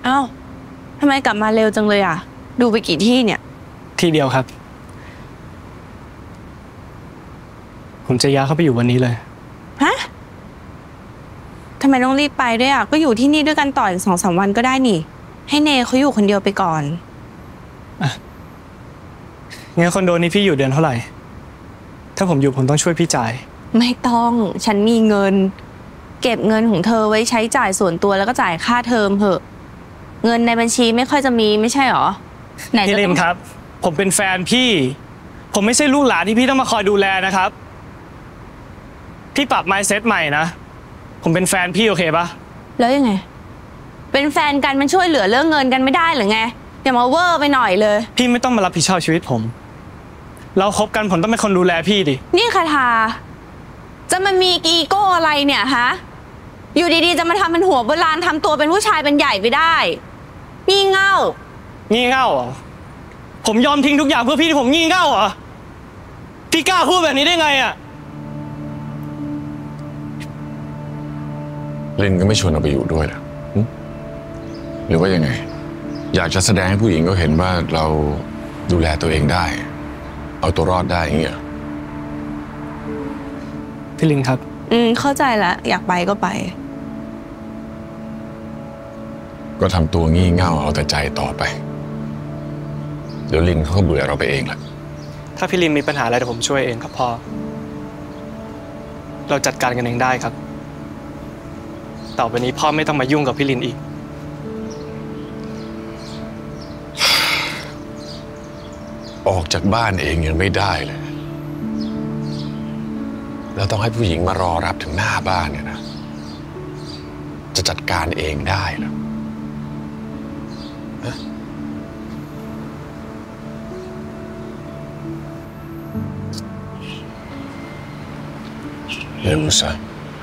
อ้าวทำไมกลับมาเร็วจังเลยอ่ะดูไปกี่ที่เนี่ยที่เดียวครับผมจะย้ายเข้าไปอยู่วันนี้เลยฮะทำไมต้องรีบไปด้วยอ่ะก็อยู่ที่นี่ด้วยกันต่ออีก2-3 วันก็ได้นี่ให้เนเขาอยู่คนเดียวไปก่อนงั้นคอนโดนี้พี่อยู่เดือนเท่าไหร่ถ้าผมอยู่ผมต้องช่วยพี่จ่ายไม่ต้องฉันมีเงินเก็บเงินของเธอไว้ใช้จ่ายส่วนตัวแล้วก็จ่ายค่าเทอมเถอะเงินในบัญชีไม่ค่อยจะมีไม่ใช่หรอไหนพี่ลิมครับผมเป็นแฟนพี่ผมไม่ใช่ลูกหลานที่พี่ต้องมาคอยดูแลนะครับพี่ปรับ mindset ใหม่นะผมเป็นแฟนพี่โอเคปะแล้วยังไงเป็นแฟนกันมันช่วยเหลือเรื่องเงินกันไม่ได้หรือไงอย่ามาเวอร์ไปหน่อยเลยพี่ไม่ต้องมารับผิดชอบชีวิตผมเราคบกันผมต้องเป็นคนดูแลพี่ดินี่คาทาจะมามีอีโก้อะไรเนี่ยฮะอยู่ดีๆจะมาทำเป็นหัวโบราณทำตัวเป็นผู้ชายเป็นใหญ่ไปได้งี่เง่างี่เง่าเหรอผมยอมทิ้งทุกอย่างเพื่อพี่ที่ผมงี่เง่าเหรอพี่กล้าพูดแบบนี้ได้ไงอ่ะลินก็ไม่ชวนเราไปอยู่ด้วยนะหรือว่ายังไงอยากจะแสดงให้ผู้หญิงก็เห็นว่าเราดูแลตัวเองได้เอาตัวรอดได้อย่างเงี้ยพี่ลินครับเข้าใจแล้วอยากไปก็ไปก็ทำตัวงี่เง่าเอาแต่ใจต่อไปเดี๋ยวลินเขาก็เบื่อเราไปเองแหละถ้าพี่ลินมีปัญหาอะไรเดี๋ยวผมช่วยเองครับพ่อเราจัดการกันเองได้ครับต่อไปนี้พ่อไม่ต้องมายุ่งกับพี่ลินอีกออกจากบ้านเองยังไม่ได้เลยแล้วต้องให้ผู้หญิงมารอรับถึงหน้าบ้านเนี่ยนะจะจัดการเองได้เหรอเร็วซะ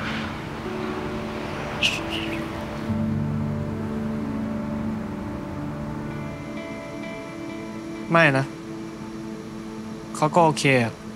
ไม่นะเขาก็โอเค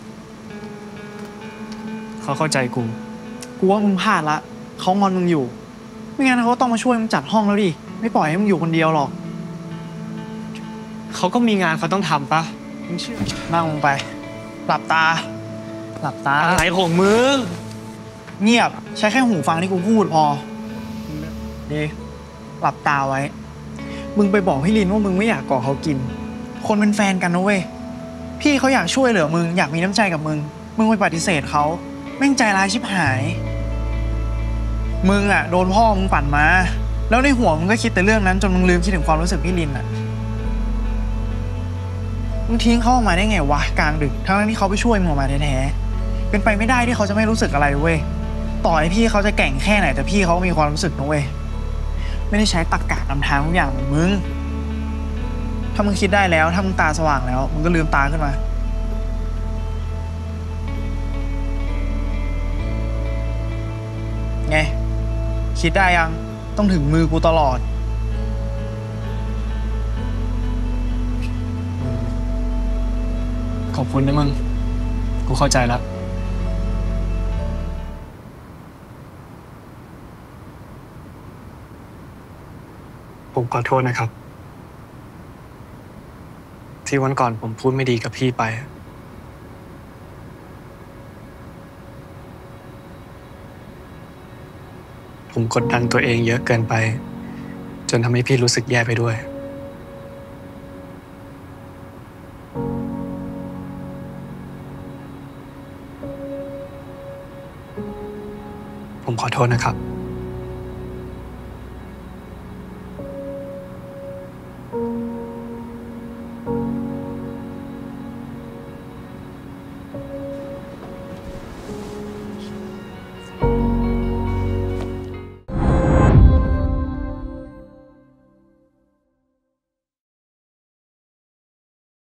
เขาเข้าใจกูว่ามึงพลาดละเขางอนมึงอยู่ไม่งั้นเขาต้องมาช่วยมึงจัดห้องแล้วดิไม่ปล่อยให้มึงอยู่คนเดียวหรอกเขาก็มีงานเขาต้องทำปะมึงเชื่อนั่งลงไปหลับตาอะไรของมึงเงียบใช้แค่หูฟังที่กูพูดพอดีหลับตาไว้มึงไปบอกพี่ลินว่ามึงไม่อยากก่อเขากินคนเป็นแฟนกันนะเว้ยพี่เขาอยากช่วยเหลือมึงอยากมีน้ำใจกับมึงไปปฏิเสธเขาแม่งใจร้ายชิบหายมึงอ่ะโดนพ่อมึงปั่นมาแล้วในหัวมึงก็คิดแต่เรื่องนั้นจนมึงลืมคิดถึงความรู้สึกพี่ลินอ่ะมึงทิ้งเขาออกมาได้ไงวะกลางดึกทั้งที่เขาไปช่วยมึงออกมาแท้ๆเป็นไปไม่ได้ที่เขาจะไม่รู้สึกอะไรเว้ยต่อให้พี่เขาจะแก่งแค่ไหนแต่พี่เขามีความรู้สึกนะเว้ยไม่ได้ใช้ตรรกะนำทางทุกอย่างเหมือนมึงถ้ามึงคิดได้แล้วถ้ามึงตาสว่างแล้วมึงก็ลืมตาขึ้นมาไงคิดได้ยังต้องถึงมือกูตลอดขอบคุณนะมึงกูเข้าใจแล้วผมขอโทษนะครับที่วันก่อนผมพูดไม่ดีกับพี่ไปผมกดดันตัวเองเยอะเกินไปจนทำให้พี่รู้สึกแย่ไปด้วยผมขอโทษนะครับ